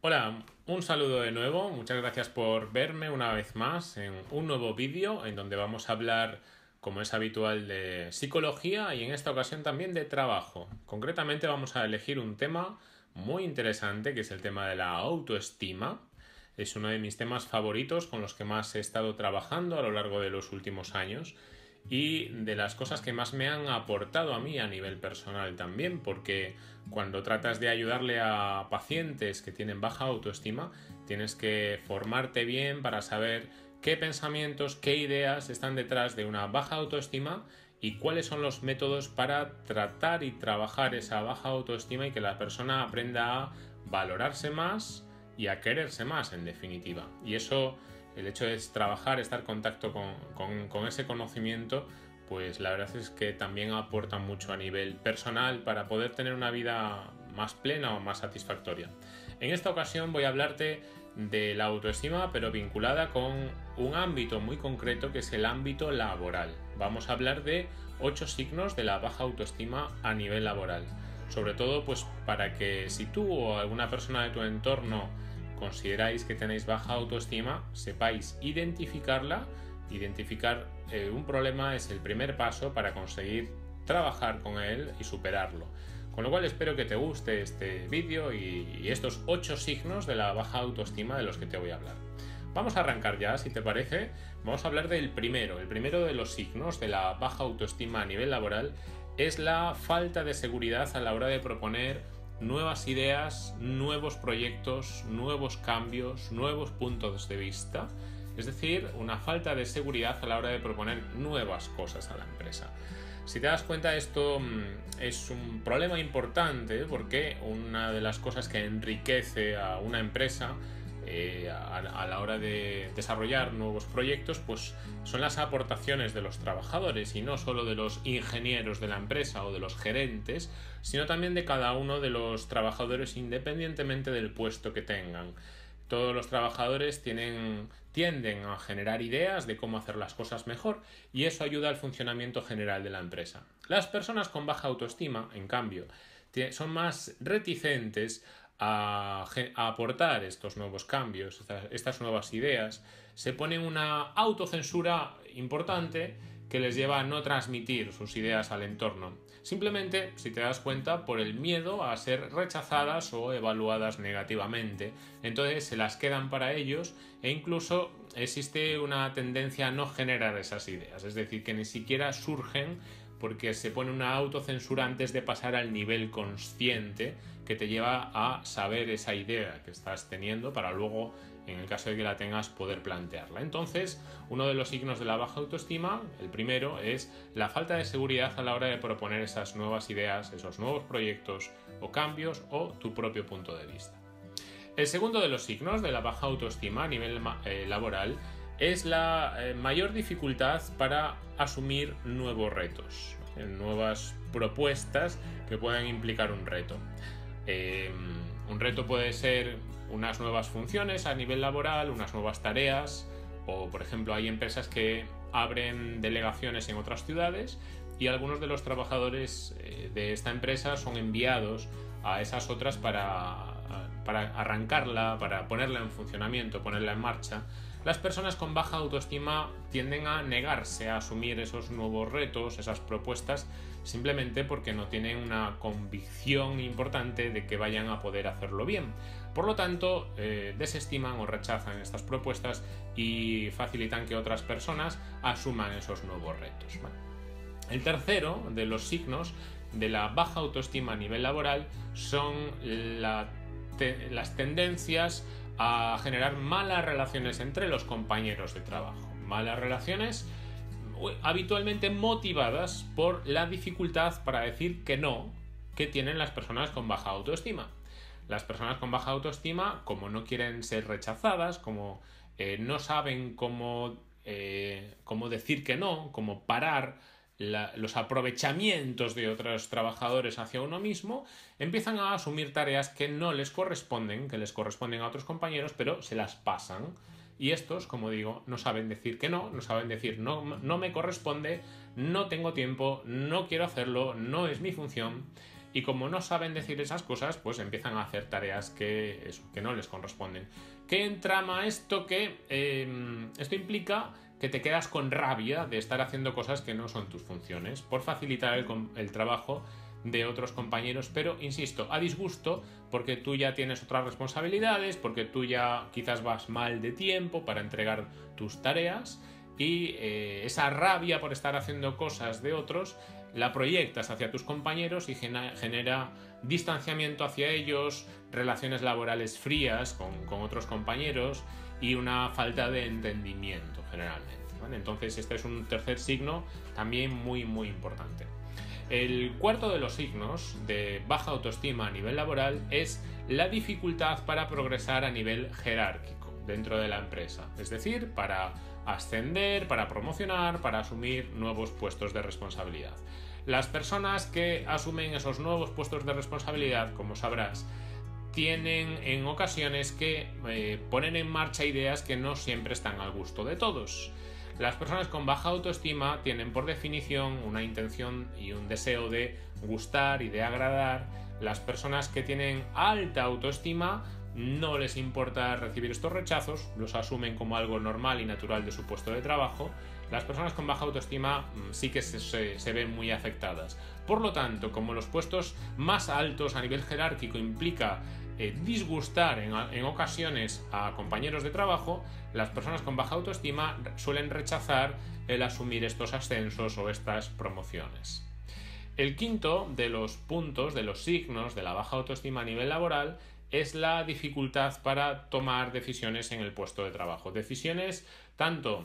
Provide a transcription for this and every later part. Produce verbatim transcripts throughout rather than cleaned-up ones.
Hola, un saludo de nuevo, muchas gracias por verme una vez más en un nuevo vídeo en donde vamos a hablar, como es habitual, de psicología y en esta ocasión también de trabajo. Concretamente vamos a elegir un tema muy interesante que es el tema de la autoestima. Es uno de mis temas favoritos con los que más he estado trabajando a lo largo de los últimos años y de las cosas que más me han aportado a mí a nivel personal también, porque cuando tratas de ayudarle a pacientes que tienen baja autoestima, tienes que formarte bien para saber qué pensamientos, qué ideas están detrás de una baja autoestima y cuáles son los métodos para tratar y trabajar esa baja autoestima y que la persona aprenda a valorarse más y a quererse más, en definitiva. Y eso, el hecho de trabajar, estar en contacto con, con, con ese conocimiento, pues la verdad es que también aporta mucho a nivel personal para poder tener una vida más plena o más satisfactoria. En esta ocasión voy a hablarte de la autoestima, pero vinculada con un ámbito muy concreto que es el ámbito laboral. Vamos a hablar de ocho signos de la baja autoestima a nivel laboral. Sobre todo, pues para que si tú o alguna persona de tu entorno consideráis que tenéis baja autoestima, sepáis identificarla. Identificar eh, un problema es el primer paso para conseguir trabajar con él y superarlo. Con lo cual espero que te guste este vídeo y, y estos ocho signos de la baja autoestima de los que te voy a hablar. Vamos a arrancar ya, si te parece. Vamos a hablar del primero. El primero de los signos de la baja autoestima a nivel laboral es la falta de seguridad a la hora de proponer nuevas ideas, nuevos proyectos, nuevos cambios, nuevos puntos de vista. Es decir, una falta de seguridad a la hora de proponer nuevas cosas a la empresa. Si te das cuenta, esto es un problema importante porque una de las cosas que enriquece a una empresa eh, a, a la hora de desarrollar nuevos proyectos, pues son las aportaciones de los trabajadores y no solo de los ingenieros de la empresa o de los gerentes, sino también de cada uno de los trabajadores independientemente del puesto que tengan. Todos los trabajadores tienen, tienden a generar ideas de cómo hacer las cosas mejor y eso ayuda al funcionamiento general de la empresa. Las personas con baja autoestima, en cambio, son más reticentes a, a aportar estos nuevos cambios, estas, estas nuevas ideas. Se ponen una autocensura importante que les lleva a no transmitir sus ideas al entorno. Simplemente, si te das cuenta, por el miedo a ser rechazadas o evaluadas negativamente. Entonces se las quedan para ellos e incluso existe una tendencia a no generar esas ideas. Es decir, que ni siquiera surgen porque se pone una autocensura antes de pasar al nivel consciente que te lleva a saber esa idea que estás teniendo para luego, en el caso de que la tengas, poder plantearla. Entonces, uno de los signos de la baja autoestima, el primero, es la falta de seguridad a la hora de proponer esas nuevas ideas, esos nuevos proyectos o cambios o tu propio punto de vista. El segundo de los signos de la baja autoestima a nivel eh, laboral es la eh, mayor dificultad para asumir nuevos retos, eh, nuevas propuestas que puedan implicar un reto. Eh, un reto puede ser unas nuevas funciones a nivel laboral, unas nuevas tareas, o por ejemplo hay empresas que abren delegaciones en otras ciudades y algunos de los trabajadores eh, de esta empresa son enviados a esas otras para, para arrancarla, para ponerla en funcionamiento, ponerla en marcha. Las personas con baja autoestima tienden a negarse a asumir esos nuevos retos, esas propuestas, simplemente porque no tienen una convicción importante de que vayan a poder hacerlo bien. Por lo tanto, eh, desestiman o rechazan estas propuestas y facilitan que otras personas asuman esos nuevos retos. Bueno, el tercero de los signos de la baja autoestima a nivel laboral son la te- las tendencias a generar malas relaciones entre los compañeros de trabajo. Malas relaciones habitualmente motivadas por la dificultad para decir que no que tienen las personas con baja autoestima. Las personas con baja autoestima, como no quieren ser rechazadas, como eh, no saben cómo, eh, cómo decir que no, cómo parar La, los aprovechamientos de otros trabajadores hacia uno mismo, empiezan a asumir tareas que no les corresponden, que les corresponden a otros compañeros, pero se las pasan. Y estos, como digo, no saben decir que no, no saben decir no, no me corresponde, no tengo tiempo, no quiero hacerlo, no es mi función. y como no saben decir esas cosas, pues empiezan a hacer tareas que, eso, que no les corresponden. ¿Qué entrama esto? Que eh, esto implica que te quedas con rabia de estar haciendo cosas que no son tus funciones, por facilitar el, el trabajo de otros compañeros, pero insisto, a disgusto, porque tú ya tienes otras responsabilidades, porque tú ya quizás vas mal de tiempo para entregar tus tareas, y eh, esa rabia por estar haciendo cosas de otros la proyectas hacia tus compañeros y genera distanciamiento hacia ellos, relaciones laborales frías con, con otros compañeros y una falta de entendimiento generalmente, ¿vale? Entonces este es un tercer signo también muy muy importante. El cuarto de los signos de baja autoestima a nivel laboral es la dificultad para progresar a nivel jerárquico dentro de la empresa, es decir, para ascender, para promocionar, para asumir nuevos puestos de responsabilidad. Las personas que asumen esos nuevos puestos de responsabilidad, como sabrás, tienen en ocasiones que eh, poner en marcha ideas que no siempre están al gusto de todos. Las personas con baja autoestima tienen por definición una intención y un deseo de gustar y de agradar. Las personas que tienen alta autoestima no les importa recibir estos rechazos, los asumen como algo normal y natural de su puesto de trabajo. Las personas con baja autoestima sí que se, se, se ven muy afectadas. Por lo tanto, como los puestos más altos a nivel jerárquico implica eh, disgustar en, en ocasiones a compañeros de trabajo, las personas con baja autoestima suelen rechazar el asumir estos ascensos o estas promociones. El quinto de los puntos, de los signos de la baja autoestima a nivel laboral, es la dificultad para tomar decisiones en el puesto de trabajo. Decisiones tanto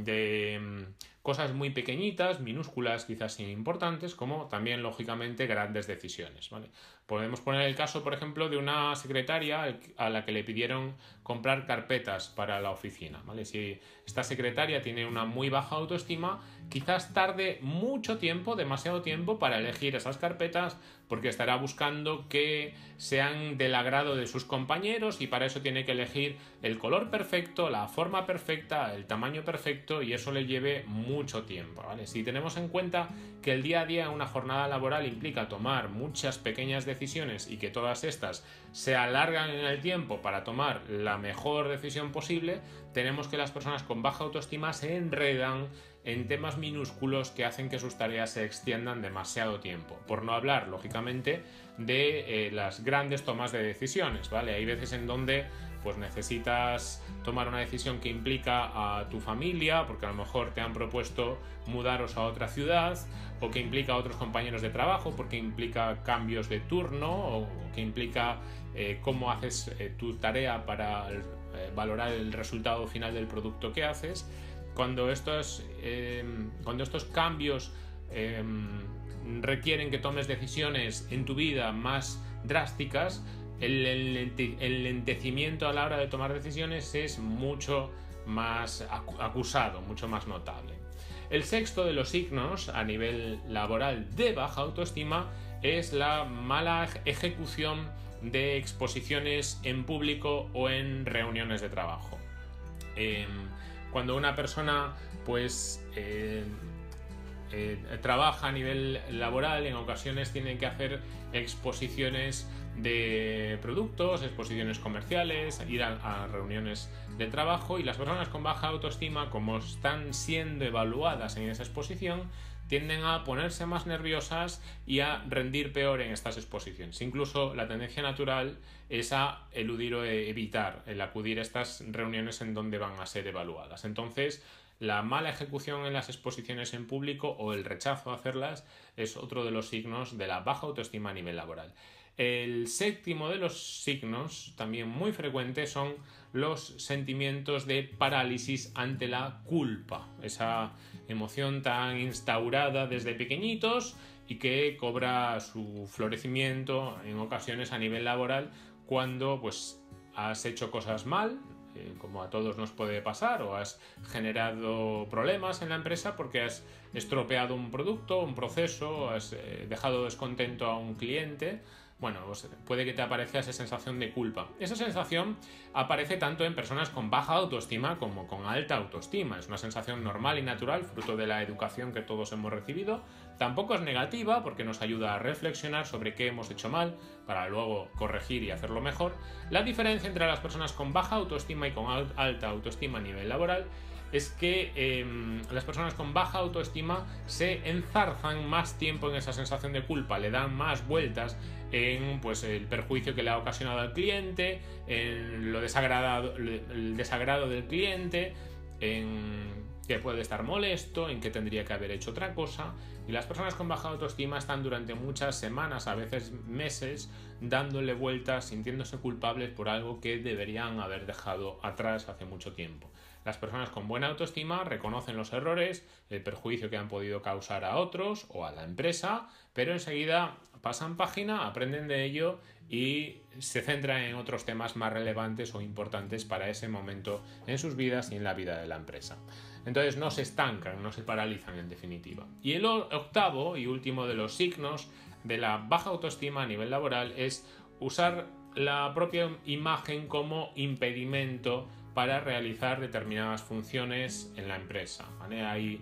de cosas muy pequeñitas, minúsculas, quizás importantes, como también, lógicamente, grandes decisiones, ¿vale? Podemos poner el caso, por ejemplo, de una secretaria a la que le pidieron comprar carpetas para la oficina, ¿vale? Si esta secretaria tiene una muy baja autoestima, quizás tarde mucho tiempo, demasiado tiempo, para elegir esas carpetas, porque estará buscando que sean del agrado de sus compañeros y para eso tiene que elegir el color perfecto, la forma perfecta, el tamaño perfecto, y eso le lleve mucho tiempo, ¿vale? Si tenemos en cuenta que el día a día en una jornada laboral implica tomar muchas pequeñas decisiones y que todas estas se alargan en el tiempo para tomar la mejor decisión posible, tenemos que las personas con baja autoestima se enredan en temas minúsculos que hacen que sus tareas se extiendan demasiado tiempo. Por no hablar, lógicamente, de eh, las grandes tomas de decisiones, ¿vale? Hay veces en donde pues necesitas tomar una decisión que implica a tu familia, porque a lo mejor te han propuesto mudaros a otra ciudad, o que implica a otros compañeros de trabajo, porque implica cambios de turno, o que implica eh, cómo haces eh, tu tarea para eh, valorar el resultado final del producto que haces. Cuando estos, eh, cuando estos cambios eh, requieren que tomes decisiones en tu vida más drásticas, el, el, el lentecimiento a la hora de tomar decisiones es mucho más acusado, mucho más notable. El sexto de los signos a nivel laboral de baja autoestima es la mala ejecución de exposiciones en público o en reuniones de trabajo. Eh, cuando una persona pues eh, eh, trabaja a nivel laboral, en ocasiones tiene que hacer exposiciones de productos, exposiciones comerciales, ir a, a reuniones de trabajo, y las personas con baja autoestima, como están siendo evaluadas en esa exposición, tienden a ponerse más nerviosas y a rendir peor en estas exposiciones. Incluso la tendencia natural es a eludir o evitar el acudir a estas reuniones en donde van a ser evaluadas. Entonces, la mala ejecución en las exposiciones en público o el rechazo a hacerlas es otro de los signos de la baja autoestima a nivel laboral. El séptimo de los signos, también muy frecuente, son los sentimientos de parálisis ante la culpa, esa emoción tan instaurada desde pequeñitos y que cobra su florecimiento en ocasiones a nivel laboral cuando pues has hecho cosas mal, eh, como a todos nos puede pasar, o has generado problemas en la empresa porque has estropeado un producto, un proceso, has eh, dejado descontento a un cliente, bueno, pues puede que te aparezca esa sensación de culpa. Esa sensación aparece tanto en personas con baja autoestima como con alta autoestima. Es una sensación normal y natural, fruto de la educación que todos hemos recibido. Tampoco es negativa porque nos ayuda a reflexionar sobre qué hemos hecho mal para luego corregir y hacerlo mejor. La diferencia entre las personas con baja autoestima y con alta autoestima a nivel laboral es que eh, las personas con baja autoestima se enzarzan más tiempo en esa sensación de culpa, le dan más vueltas en pues, el perjuicio que le ha ocasionado al cliente, en lo desagradado, el desagrado del cliente, en que puede estar molesto, en que tendría que haber hecho otra cosa. Y las personas con baja autoestima están durante muchas semanas, a veces meses, dándole vueltas, sintiéndose culpables por algo que deberían haber dejado atrás hace mucho tiempo. Las personas con buena autoestima reconocen los errores, el perjuicio que han podido causar a otros o a la empresa, pero enseguida pasan página, aprenden de ello y se centran en otros temas más relevantes o importantes para ese momento en sus vidas y en la vida de la empresa. Entonces no se estancan, no se paralizan en definitiva. Y el octavo y último de los signos de la baja autoestima a nivel laboral es usar la propia imagen como impedimento para realizar determinadas funciones en la empresa, ¿vale? Hay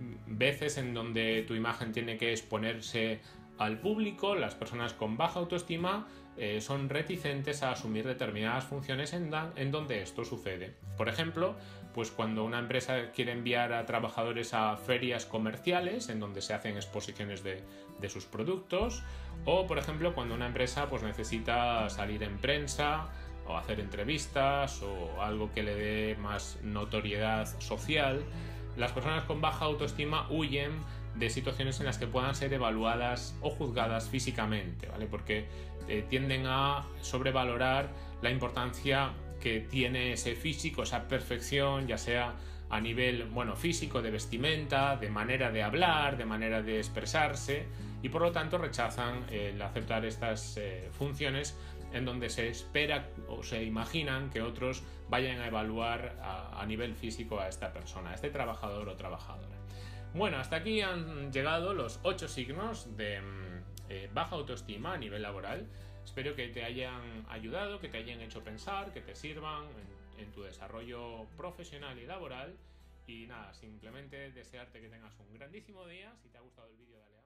veces en donde tu imagen tiene que exponerse al público. Las personas con baja autoestima eh, son reticentes a asumir determinadas funciones en, da, en donde esto sucede. Por ejemplo, pues cuando una empresa quiere enviar a trabajadores a ferias comerciales en donde se hacen exposiciones de, de sus productos, o por ejemplo cuando una empresa pues necesita salir en prensa o hacer entrevistas o algo que le dé más notoriedad social. Las personas con baja autoestima huyen de situaciones en las que puedan ser evaluadas o juzgadas físicamente, ¿vale? Porque eh, tienden a sobrevalorar la importancia que tiene ese físico, esa perfección, ya sea a nivel, bueno, físico, de vestimenta, de manera de hablar, de manera de expresarse, y por lo tanto rechazan el aceptar estas eh, funciones en donde se espera o se imaginan que otros vayan a evaluar a, a nivel físico a esta persona, a este trabajador o trabajadora. Bueno, hasta aquí han llegado los ocho signos de eh, baja autoestima a nivel laboral. Espero que te hayan ayudado, que te hayan hecho pensar, que te sirvan en, en tu desarrollo profesional y laboral. Y nada, simplemente desearte que tengas un grandísimo día. Si te ha gustado el vídeo, dale a